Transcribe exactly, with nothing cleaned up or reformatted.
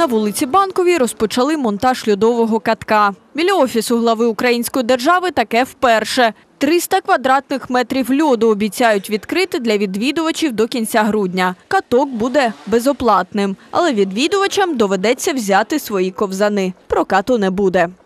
На вулиці Банковій розпочали монтаж льодового катка. Біля офісу глави української держави таке вперше. триста квадратних метрів льоду обіцяють відкрити для відвідувачів до кінця грудня. Каток буде безоплатним, але відвідувачам доведеться взяти свої ковзани. Прокату не буде.